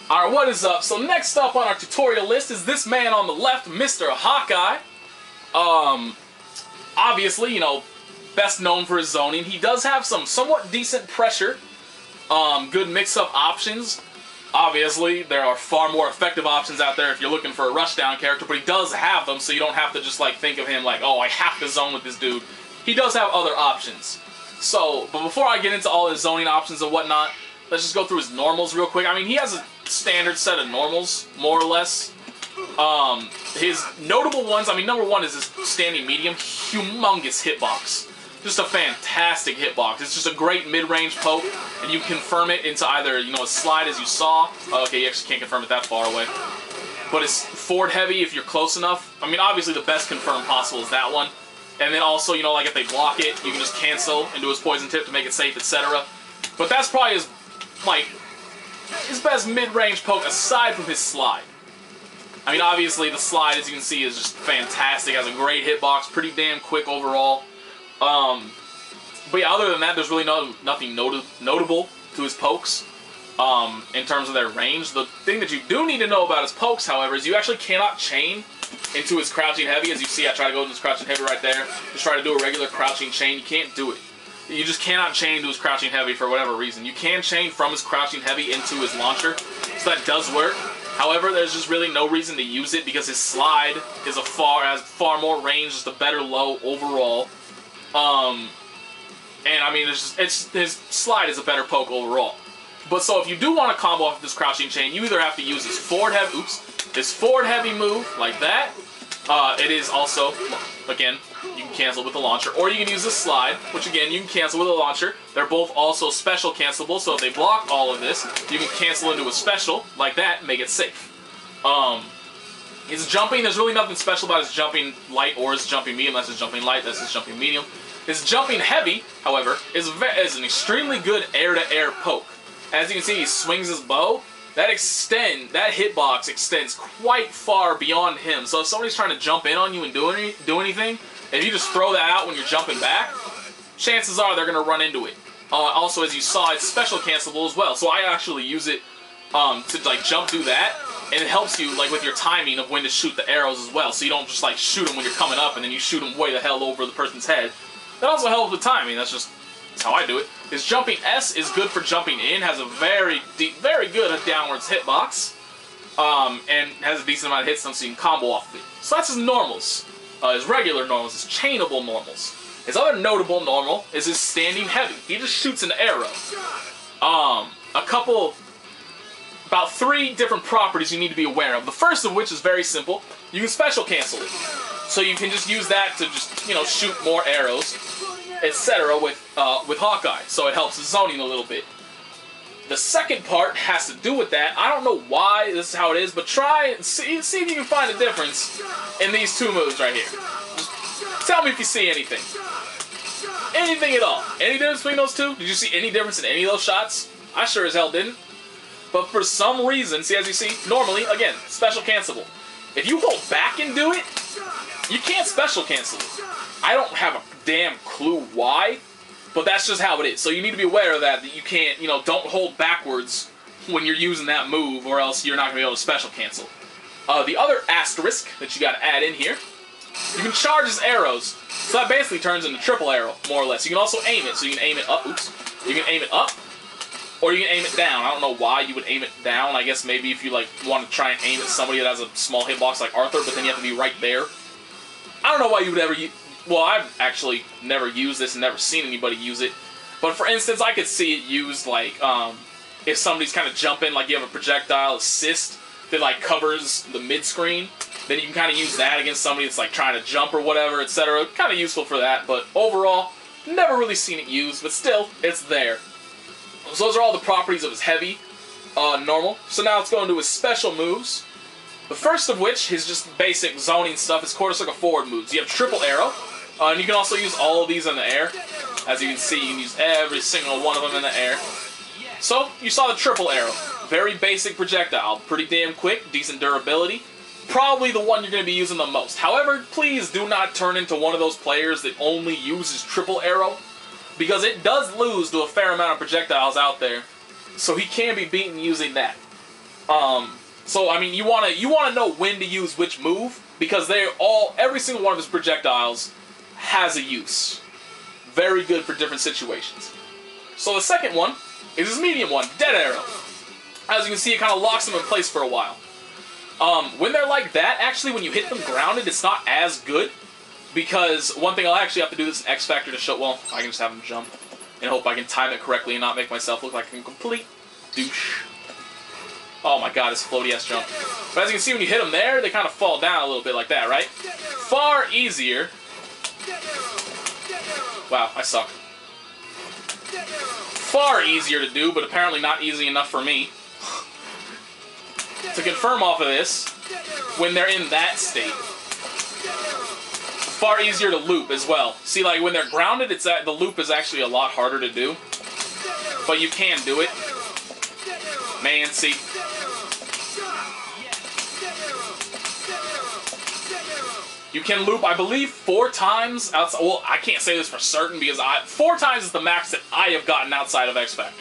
Alright, what is up? So next up on our tutorial list is this man on the left, Mr. Hawkeye. Obviously, you know, best known for his zoning. He does have some somewhat decent pressure. Good mix-up options. Obviously, there are far more effective options out there if you're looking for a rushdown character, but he does have them, so you don't have to just like think of him like, oh, I have to zone with this dude. He does have other options. So, but before I get into all his zoning options and whatnot, let's just go through his normals real quick. I mean, he has a standard set of normals, more or less. His notable ones, I mean, number one is his standing medium, humongous hitbox. Just a fantastic hitbox. It's just a great mid-range poke, and you confirm it into either, you know, a slide as you saw. Okay, you actually can't confirm it that far away. But it's forward heavy if you're close enough. I mean, obviously the best confirm possible is that one. And then also, you know, like if they block it, you can just cancel and do his poison tip to make it safe, etc. But that's probably his, like, his best mid-range poke aside from his slide. I mean, obviously the slide, as you can see, is just fantastic. Has a great hitbox, pretty damn quick overall. But yeah, other than that, there's really nothing notable to his pokes in terms of their range. The thing that you do need to know about his pokes, however, is you actually cannot chain into his crouching heavy. As you see, I try to go into his crouching heavy right there. Just try to do a regular crouching chain. You can't do it. You just cannot chain to his crouching heavy for whatever reason. You can chain from his crouching heavy into his launcher, so that does work. However, there's just really no reason to use it because his slide is has far more range, just a better low overall. And I mean, his slide is a better poke overall. But so if you do want to combo off this crouching chain, you either have to use his forward heavy move like that. It is also, again, you can cancel with the launcher, or you can use the slide, which again you can cancel with a launcher. They're both also special cancelable, so if they block all of this, you can cancel into a special like that and make it safe. His jumping, there's really nothing special about his jumping light or his jumping medium. That's his jumping light, that's his jumping medium. His jumping heavy, however, is an extremely good air-to-air poke. As you can see, he swings his bow. That hitbox extends quite far beyond him. So if somebody's trying to jump in on you and do anything, if you just throw that out when you're jumping back, chances are they're going to run into it. Also, as you saw, it's special cancelable as well. So I actually use it to like jump through that, and it helps you like with your timing of when to shoot the arrows as well. So you don't just like shoot them when you're coming up and then you shoot them way the hell over the person's head. That also helps with timing. That's how I do it. His jumping S is good for jumping in, has a very good downwards hitbox, and has a decent amount of hits so you can combo off of it. So that's his normals. His regular normals, his chainable normals. His other notable normal is his standing heavy. He just shoots an arrow. About 3 different properties you need to be aware of. The first of which is very simple. You can special cancel it. So you can just use that to just, you know, shoot more arrows, etc. with Hawkeye. So it helps his zoning a little bit. The second part has to do with that. I don't know why this is how it is, but try and see if you can find a difference in these 2 moves right here. Just tell me if you see anything. Anything at all. Any difference between those 2? Did you see any difference in any of those shots? I sure as hell didn't. But for some reason, see, as you see, normally, again, special cancelable. If you hold back and do it, you can't special cancel it. I don't have a damn clue why, but that's just how it is. So you need to be aware of that you can't, you know, don't hold backwards when you're using that move, or else you're not going to be able to special cancel. The other asterisk that you got to add in here, you can charge his arrows, so that basically turns into triple arrow, more or less. You can also aim it, so you can aim it up, you can aim it up, or you can aim it down. I don't know why you would aim it down. I guess maybe if you like want to try and aim at somebody that has a small hitbox like Arthur, but then you have to be right there. I don't know why you would ever use... Well, I've actually never used this and never seen anybody use it. But for instance, I could see it used like if somebody's kind of jumping, like you have a projectile assist that like covers the mid-screen, then you can kind of use that against somebody that's like trying to jump or whatever, etc. Kind of useful for that, but overall, never really seen it used, but still, it's there. So those are all the properties of his heavy normal. So now let's go into his special moves. The first of which is just basic zoning stuff. Is quarter circle forward moves. You have triple arrow, and you can also use all of these in the air. As you can see, you can use every single one of them in the air. So you saw the triple arrow. Very basic projectile. Pretty damn quick, decent durability. Probably the one you're going to be using the most. However, please do not turn into one of those players that only uses triple arrow, because it does lose to a fair amount of projectiles out there. So he can be beaten using that. So I mean, you wanna know when to use which move, because every single one of his projectiles has a use. Very good for different situations. So the second one is his medium one, Dead Arrow. As you can see, it kind of locks them in place for a while. When they're like that, actually, when you hit them grounded, it's not as good, because one thing I'll actually have to do this in X Factor to show. Well, I can just have him jump and hope I can time it correctly and not make myself look like a complete douche. Oh my god, this floaty ass jump. But as you can see, when you hit them there, they kind of fall down a little bit like that, right? Far easier. Wow, I suck. Far easier to do, but apparently not easy enough for me. To confirm off of this, when they're in that state, far easier to loop as well. See, like when they're grounded, the loop is actually a lot harder to do, but you can do it. Man, see. You can loop, I believe, 4 times outside. Well, I can't say this for certain because 4 times is the max that I have gotten outside of X Factor.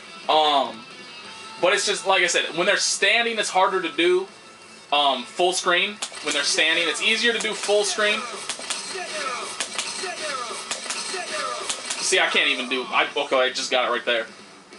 But it's just, like I said, when they're standing, it's harder to do full screen. When they're standing, it's easier to do full screen. See, I can't even do... Okay, I just got it right there.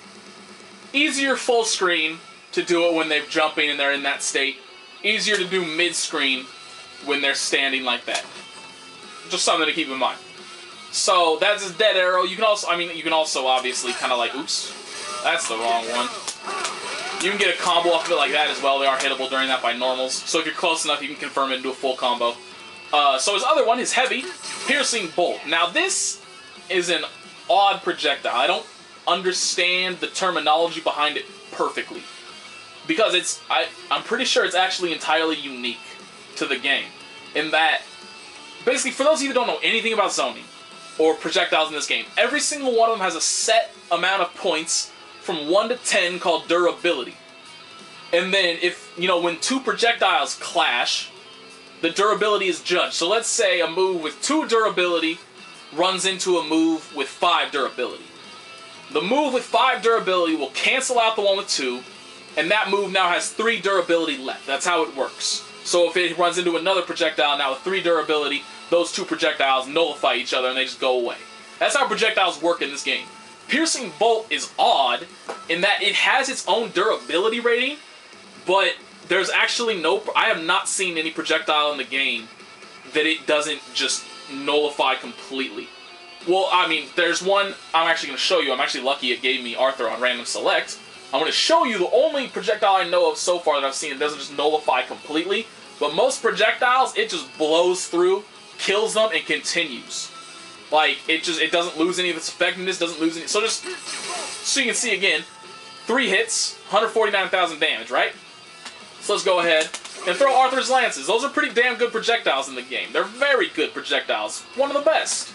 Easier full screen to do it when they're jumping and they're in that state. Easier to do mid-screen when they're standing like that. Just something to keep in mind. So, that's his Dead Arrow. You can also, you can also obviously kind of like... Oops. That's the wrong one. You can get a combo off of it like that as well. They are hittable during that by normals. So if you're close enough, you can confirm it into a full combo. So his other one, his heavy, Piercing Bolt. Now this is an odd projectile. I don't understand the terminology behind it perfectly. Because I'm pretty sure it's actually entirely unique to the game. In that, basically, for those of you who don't know anything about zoning or projectiles in this game, every single one of them has a set amount of points from 1 to 10 called durability. And then if, when 2 projectiles clash, the durability is judged. So let's say a move with 2 durability runs into a move with 5 durability. The move with 5 durability will cancel out the one with 2, and that move now has 3 durability left. That's how it works. So if it runs into another projectile now with 3 durability, those 2 projectiles nullify each other and they just go away. That's how projectiles work in this game. Piercing Bolt is odd in that it has its own durability rating, but there's actually I have not seen any projectile in the game that it doesn't just nullify completely. Well, there's one I'm actually going to show you. I'm actually lucky it gave me Arthur on random select. I'm going to show you the only projectile I know of so far that I've seen that doesn't just nullify completely, but most projectiles, it just blows through, kills them, and continues. Like, it doesn't lose any of its effectiveness, doesn't lose any... So you can see again, 3 hits, 149,000 damage, right? So let's go ahead and throw Arthur's Lances. Those are pretty damn good projectiles in the game. They're very good projectiles. One of the best.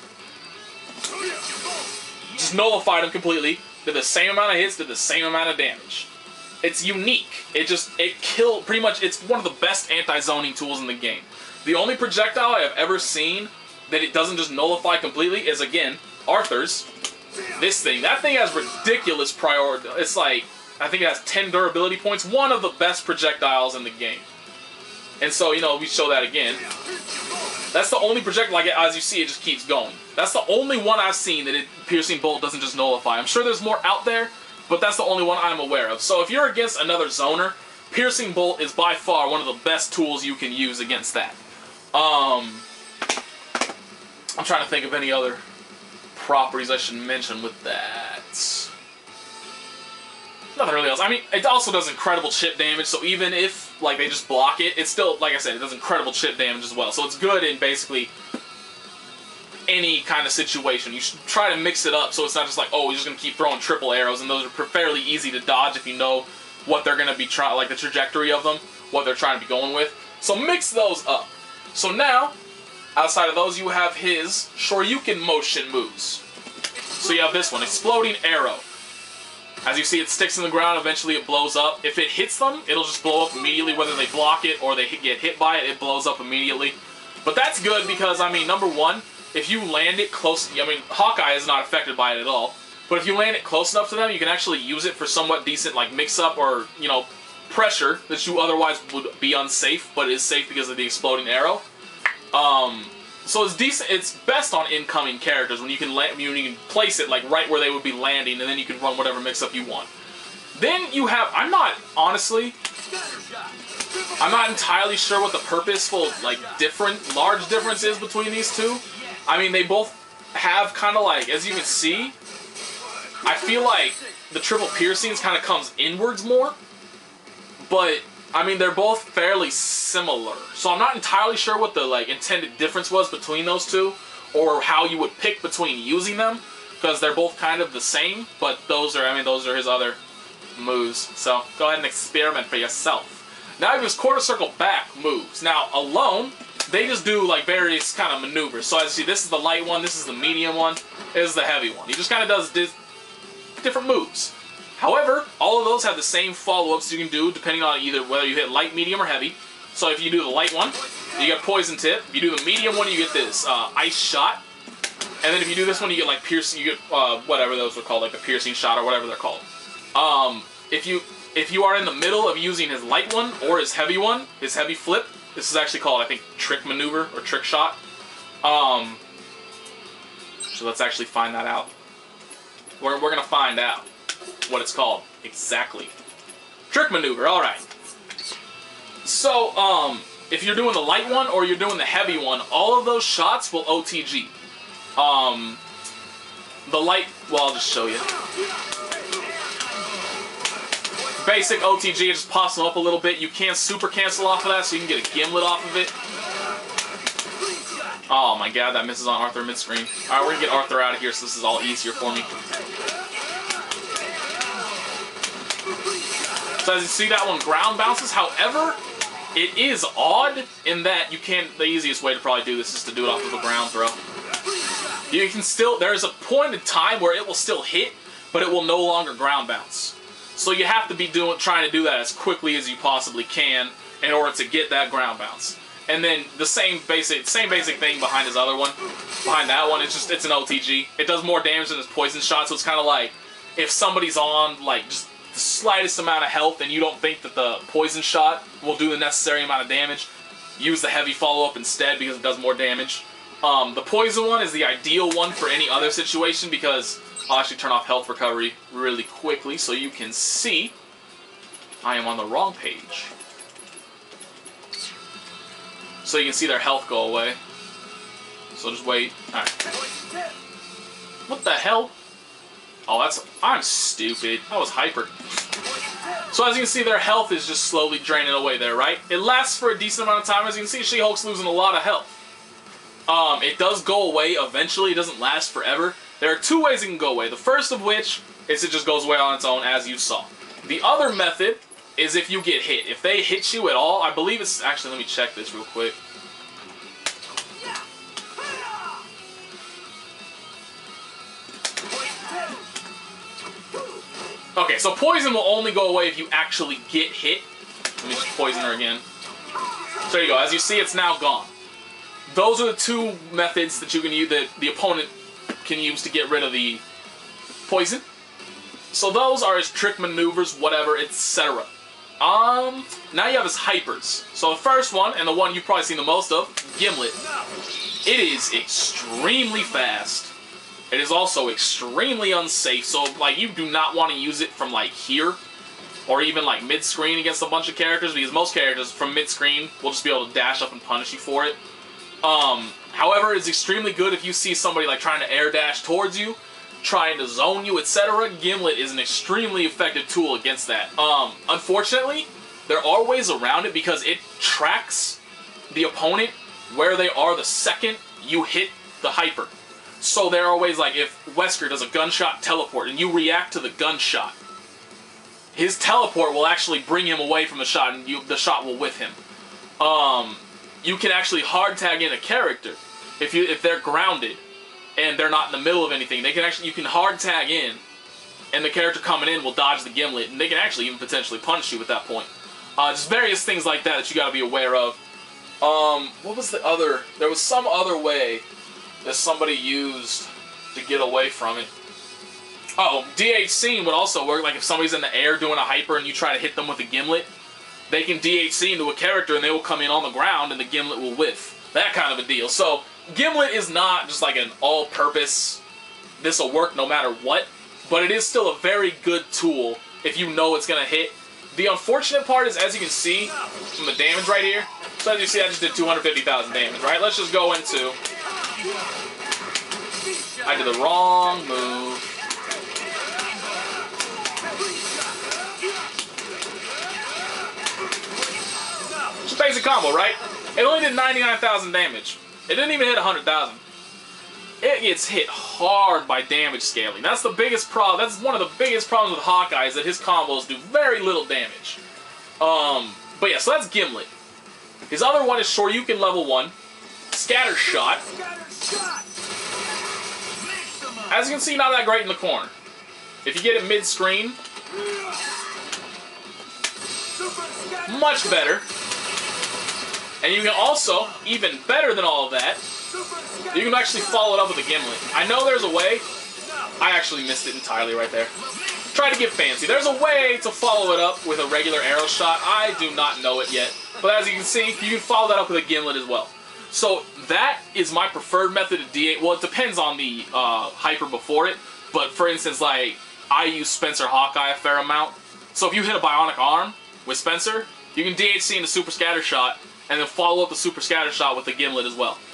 Just nullified them completely. Did the same amount of hits, did the same amount of damage. It's unique. It killed... Pretty much, it's one of the best anti-zoning tools in the game. The only projectile I have ever seen that it doesn't just nullify completely is, again, Arthur's. This thing. That thing has ridiculous priority. It's like, I think it has 10 durability points. One of the best projectiles in the game. And so, we show that again. That's the only projectile, like, as you see, it just keeps going. That's the only one I've seen that Piercing Bolt doesn't just nullify. I'm sure there's more out there, but that's the only one I'm aware of. So if you're against another zoner, Piercing Bolt is by far one of the best tools you can use against that. I'm trying to think of any other properties I should mention with that. Nothing really else. It also does incredible chip damage, so even if, they just block it, it's still, like I said, it does incredible chip damage as well. So it's good in basically any kind of situation. You should try to mix it up so it's not just like, oh, you're just going to keep throwing triple arrows, and those are fairly easy to dodge if you know what they're going to be trying, like the trajectory of them, what they're trying to be going with. So mix those up. So now, outside of those, you have his Shoryuken motion moves. So you have this one, Exploding Arrow. As you see, it sticks in the ground, eventually it blows up. If it hits them, it'll just blow up immediately, whether they block it or they get hit by it, it blows up immediately. But that's good because, number one, if you land it close, Hawkeye is not affected by it at all, but if you land it close enough to them, you can actually use it for somewhat decent, mix-up or, pressure that you otherwise would be unsafe, but is safe because of the exploding arrow. So it's decent. It's best on incoming characters when you can place it like right where they would be landing, and then you can run whatever mix-up you want. Then you have, I'm not entirely sure what the purposeful, like, large difference is between these two. I mean, they both have kind of like, as you can see, I feel like the triple piercings kind of comes inwards more, but I mean, they're both fairly similar. So I'm not entirely sure what the, like, intended difference was between those two, or how you would pick between using them, because they're both kind of the same, but those are his other moves. So go ahead and experiment for yourself. Now I have his quarter circle back moves. Now alone, they just do like various kind of maneuvers. So as you see, this is the light one, this is the medium one, this is the heavy one. He just kind of does different moves. However, all of those have the same follow-ups you can do depending on either whether you hit light, medium, or heavy. So if you do the light one, you get poison tip. If you do the medium one, you get this ice shot. And then if you do this one, you get like piercing. You get whatever those are called, like the piercing shot or whatever they're called. If you are in the middle of using his light one or his heavy one, his heavy flip, this is actually called, I think, trick maneuver or trick shot. So let's actually find that out. We're gonna find out what it's called exactly. Trick maneuver. All right. So if you're doing the light one or you're doing the heavy one, all of those shots will OTG. The light. Well, I'll just show you. Basic OTG, it just pops them up a little bit. You can super cancel off of that, so you can get a gimlet off of it. Oh my god, that misses on Arthur mid-screen. Alright, we're gonna get Arthur out of here so this is all easier for me. So as you see, that one ground bounces. However, it is odd in that you can't, the easiest way to probably do this is to do it off of a ground throw. You can still, there's a point in time where it will still hit, but it will no longer ground bounce. So you have to be trying to do that as quickly as you possibly can in order to get that ground bounce. And then the same basic thing behind his other one. Behind that one, it's an OTG. It does more damage than his poison shot, so it's kind of like if somebody's on like just the slightest amount of health and you don't think that the poison shot will do the necessary amount of damage, use the heavy follow-up instead because it does more damage. The poison one is the ideal one for any other situation because I'll actually turn off health recovery really quickly so you can see I am on the wrong page. So you can see their health go away. So just wait. Alright. What the hell? Oh, I'm stupid. That was hyper. So as you can see, their health is just slowly draining away there, right? It lasts for a decent amount of time. As you can see, She-Hulk's losing a lot of health. It does go away eventually. It doesn't last forever. There are two ways it can go away. The first of which is it just goes away on its own, as you saw. The other method is if you get hit. If they hit you at all, I believe it's... Actually, let me check this real quick. Okay, so poison will only go away if you actually get hit. Let me just poison her again. So there you go. As you see, it's now gone. Those are the two methods that you can use, that the opponent can use to get rid of the poison. So those are his trick maneuvers, whatever, etc. Now you have his hypers. So the first one, and the one you've probably seen the most of, Gimlet. It is extremely fast. It is also extremely unsafe, so like you do not want to use it from like here, or even like mid-screen against a bunch of characters, because most characters from mid-screen will just be able to dash up and punish you for it. However, it's extremely good if you see somebody like trying to air dash towards you, trying to zone you, etc. Gimlet is an extremely effective tool against that. Unfortunately, there are ways around it because it tracks the opponent where they are the second you hit the hyper. So there are ways like if Wesker does a gunshot teleport and you react to the gunshot, his teleport will actually bring him away from the shot and the shot will whiff him. You can actually hard tag in a character if they're grounded and they're not in the middle of anything. You can hard tag in, and the character coming in will dodge the Gimlet, and they can actually even potentially punish you at that point. Just various things like that you got to be aware of. What was the other? There was some other way that somebody used to get away from it. Oh, DH scene would also work. Like if somebody's in the air doing a hyper and you try to hit them with a gimlet, they can DHC into a character and they will come in on the ground and the gimlet will whiff. That kind of a deal. So gimlet is not just like an all-purpose, this will work no matter what, but it is still a very good tool if you know it's going to hit. The unfortunate part is, as you can see from the damage right here, so as you see I just did 250,000 damage, right? Let's just go into... I did the wrong move. Just basic combo, right? It only did 99,000 damage. It didn't even hit 100,000. It gets hit hard by damage scaling. That's the biggest problem. That's one of the biggest problems with Hawkeye is that his combos do very little damage. But yeah, so that's Gimlet. His other one is Shoryuken level 1. Scatter Shot. As you can see, not that great in the corner. If you get it mid-screen, much better. And you can also, even better than all of that, you can actually follow it up with a Gimlet. I know there's a way. I actually missed it entirely right there. Try to get fancy. There's a way to follow it up with a regular arrow shot. I do not know it yet. But as you can see, you can follow that up with a Gimlet as well. So that is my preferred method of D8. Well, it depends on the hyper before it. But for instance, like, I use Spencer Hawkeye a fair amount. So if you hit a Bionic Arm with Spencer, you can DHC into Super Scatter Shot and then follow up the Super Scatter Shot with the Gimlet as well.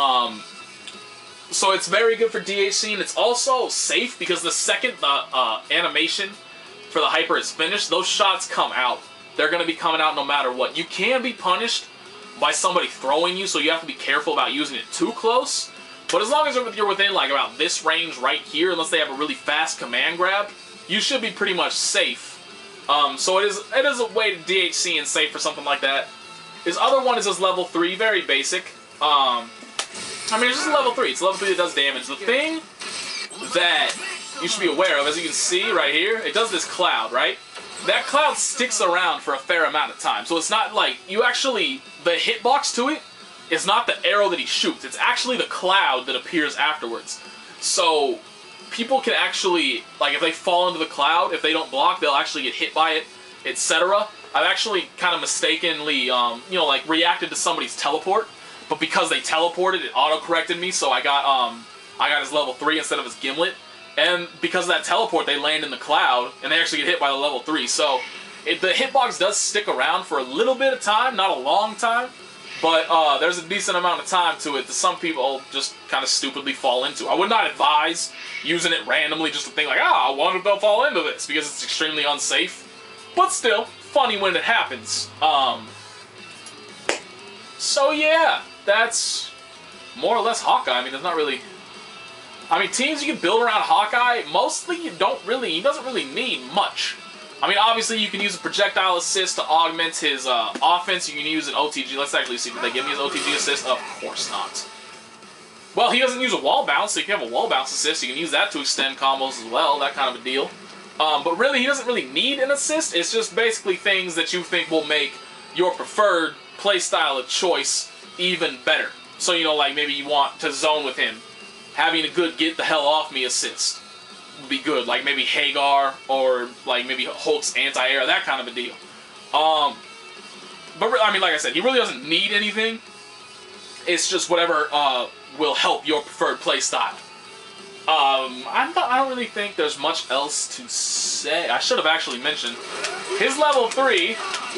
So it's very good for DHC, and it's also safe because the second the animation for the hyper is finished, those shots come out. They're going to be coming out no matter what. You can be punished by somebody throwing you, so you have to be careful about using it too close. But as long as you're within like about this range right here, unless they have a really fast command grab, you should be pretty much safe. So it is a way to DHC and safe for something like that. His other one is his level 3, very basic. I mean, it's just a level 3. It's a level 3 that does damage. The thing that you should be aware of, as you can see right here, it does this cloud, right? That cloud sticks around for a fair amount of time. So it's not like you actually, the hitbox to it is not the arrow that he shoots. It's actually the cloud that appears afterwards. So people can actually, like if they fall into the cloud, if they don't block, they'll actually get hit by it, etc. I've actually kind of mistakenly, you know, like reacted to somebody's teleport. But because they teleported, it auto-corrected me, so I got his level 3 instead of his Gimlet. And because of that teleport, they land in the cloud, and they actually get hit by the level 3. So the hitbox does stick around for a little bit of time, not a long time, but there's a decent amount of time to it that some people just kind of stupidly fall into. I would not advise using it randomly just to think like, I wonder if they'll fall into this, because it's extremely unsafe. But still, funny when it happens. So yeah. That's more or less Hawkeye. I mean, there's not really... I mean, teams you can build around Hawkeye, mostly he doesn't really need much. I mean, obviously you can use a projectile assist to augment his offense. You can use an OTG. Let's actually see, did they give me his OTG assist? Of course not. Well, he doesn't use a wall bounce, so you can have a wall bounce assist. You can use that to extend combos as well, that kind of a deal. But really, he doesn't really need an assist. It's just basically things that you think will make your preferred playstyle of choice even better. So, you know, like maybe you want to zone with him. Having a good get the hell off me assist would be good. Like maybe Hagar or like maybe Hulk's anti-air, that kind of a deal. But I mean, like I said, he really doesn't need anything. It's just whatever will help your preferred playstyle. I don't really think there's much else to say. I should have actually mentioned his level 3.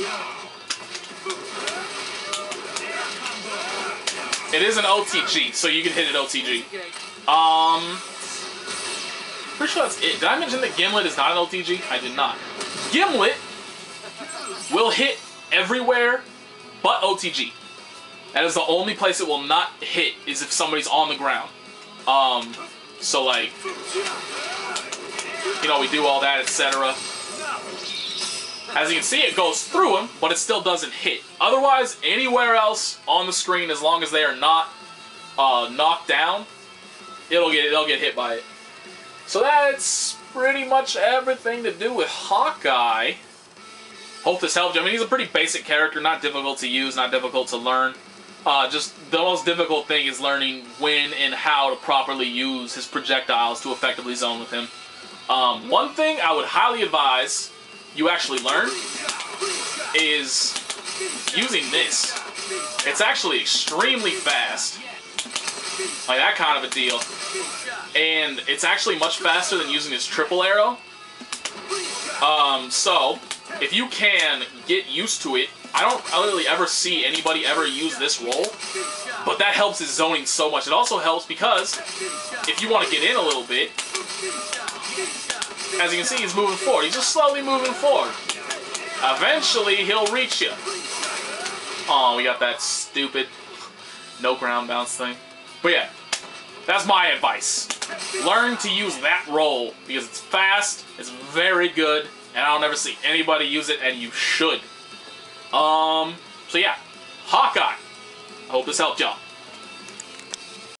It is an OTG, so you can hit it OTG. Pretty sure that's it. Did I mention that Gimlet is not an OTG? I did not. Gimlet will hit everywhere but OTG. That is the only place it will not hit is if somebody's on the ground. So like, you know, we do all that, etc. As you can see, it goes through him, but it still doesn't hit. Otherwise, anywhere else on the screen, as long as they are not knocked down, they'll get hit by it. So that's pretty much everything to do with Hawkeye. Hope this helped you. I mean, he's a pretty basic character, not difficult to use, not difficult to learn. Just the most difficult thing is learning when and how to properly use his projectiles to effectively zone with him. One thing I would highly advise you actually learn is using this. It's actually extremely fast. Like that kind of a deal. And it's actually much faster than using his triple arrow. So, if you can get used to it, I don't really ever see anybody ever use this roll, but that helps his zoning so much. It also helps because if you want to get in a little bit, as you can see, he's moving forward. He's just slowly moving forward. Eventually, he'll reach you. Oh, we got that stupid no ground bounce thing. But yeah, that's my advice. Learn to use that roll because it's fast, it's very good, and I don't ever see anybody use it, and you should. So yeah, Hawkeye. I hope this helped y'all.